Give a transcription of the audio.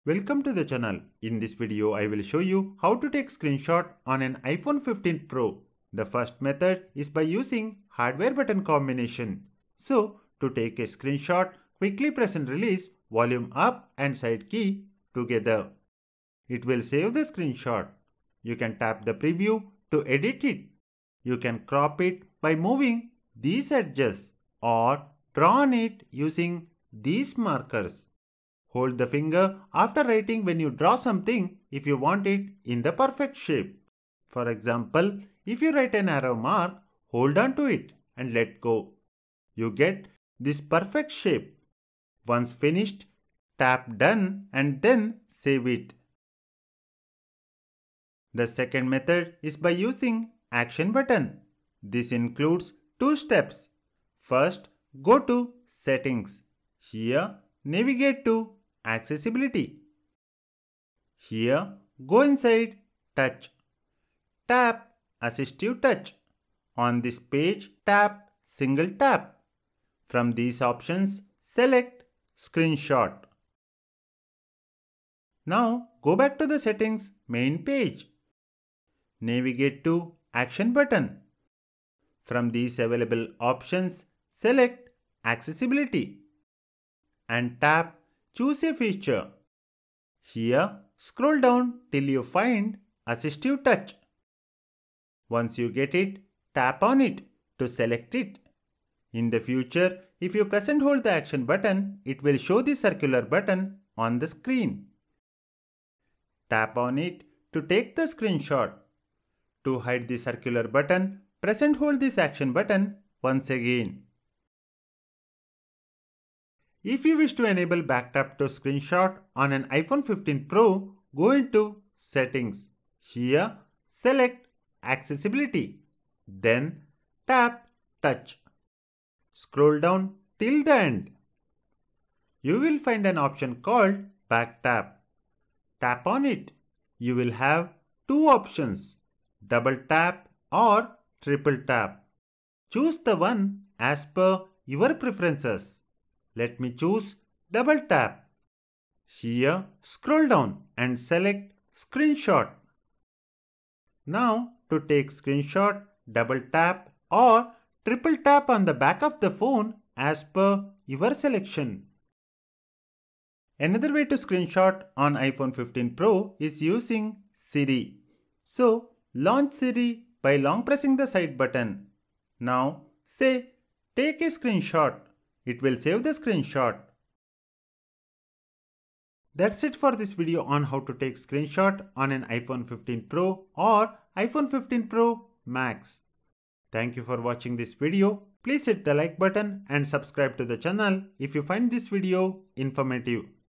Welcome to the channel. In this video, I will show you how to take screenshot on an iPhone 15 Pro. The first method is by using hardware button combination. So, to take a screenshot, quickly press and release volume up and side key together. It will save the screenshot. You can tap the preview to edit it. You can crop it by moving these edges or draw on it using these markers. Hold the finger after writing when you draw something if you want it in the perfect shape. For example, if you write an arrow mark, hold on to it and let go. You get this perfect shape. Once finished, tap done and then save it. The second method is by using action button. This includes two steps. First, go to settings. Here, navigate to accessibility. Here, go inside touch. Tap assistive touch. On this page, tap single tap. From these options, select screenshot. Now, go back to the settings main page. Navigate to action button. From these available options, select accessibility and tap choose a feature. Here, scroll down till you find assistive touch. Once you get it, tap on it to select it. In the future, if you press and hold the action button, it will show the circular button on the screen. Tap on it to take the screenshot. To hide the circular button, press and hold this action button once again. If you wish to enable backtap to screenshot on an iPhone 15 Pro, go into Settings. Here, select Accessibility. Then tap Touch. Scroll down till the end. You will find an option called Backtap. Tap on it. You will have two options, double tap or triple tap. Choose the one as per your preferences. Let me choose double tap. Here, scroll down and select Screenshot. Now, to take screenshot, double tap or triple tap on the back of the phone as per your selection. Another way to screenshot on iPhone 15 Pro is using Siri. So, launch Siri by long pressing the side button. Now, say, take a screenshot. It will save the screenshot. That's it for this video on how to take screenshot on an iPhone 15 Pro or iPhone 15 Pro Max. Thank you for watching this video. Please hit the like button and subscribe to the channel if you find this video informative.